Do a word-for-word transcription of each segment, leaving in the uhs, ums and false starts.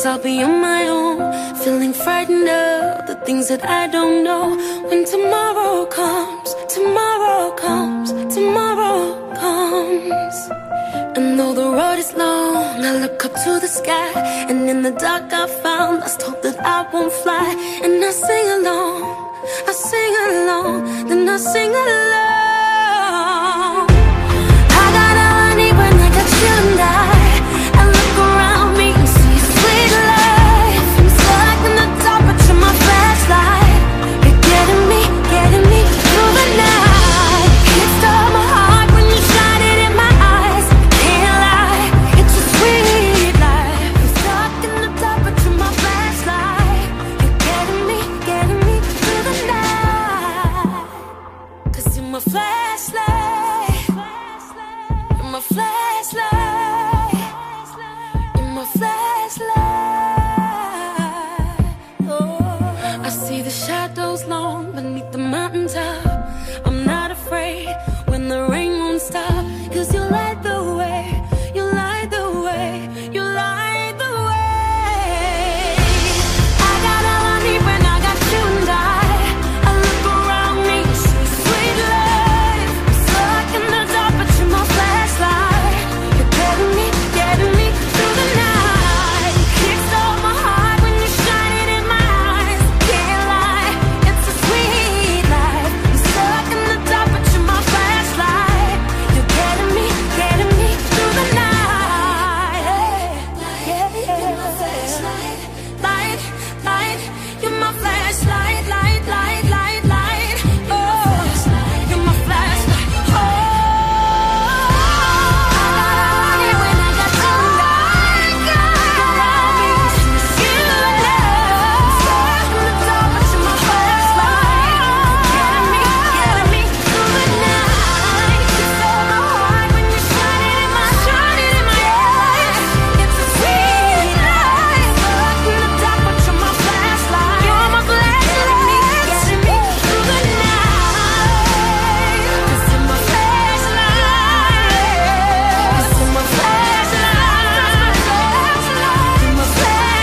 guess I'll be on my own, feeling frightened of the things that I don't know. When tomorrow comes, tomorrow comes, tomorrow comes. And though the road is long, I look up to the sky, and in the dark I found lost hope that I won't fly. And I sing along, I sing along, then I sing along. I got all I need when I got you and I. I look around me and see sweet life. I'm stuck in the dark, but you're my flashlight. You're getting me, getting me through the night. It stole my heart when you shine it in my eyes. Can't lie, it's a sweet life. I'm stuck in the dark, but you're my flashlight. You're getting me, getting me through the night. Cause you're my flashlight. You're my flashlight. You're my flashlight. Oh, I see the shadows long beneath the mountaintop. I'm not afraid when the rain won't stop. Cause you light the way, you light the way, you light the way. I got all I need when I got you and I. I look around me, see sweet life. I'm stuck in the dark, but you're my flashlight. You're getting me, getting me through the night. Kicks off my heart when you shine it in my eyes. Can't lie, it's a sweet life. I'm stuck in the dark, but you're my flashlight. You're getting me, getting me through the night. Yeah, yeah. You're my flashlight, light, light. You're my flashlight, light, light, light, light. Oh, you're my flashlight. Oh, when I got you and I, around me, see love. Stuck in the dark, but you're my flashlight. Getting me, getting me through the night. You stole my heart when you shine it in my, shine it in my eyes. It's a sweet life. Stuck in the dark, but you're my flashlight. You're my flashlight. Getting me through the night. 'Cause you're my flashlight. 'Cause you're my flashlight. You're my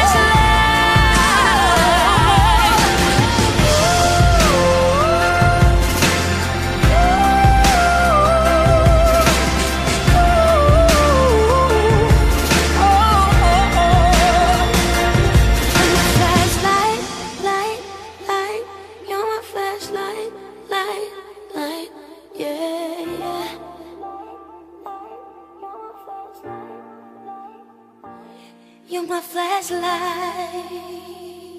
flashlight. Light, light. You're my flashlight. Light, light. Yeah, yeah. You're my flashlight.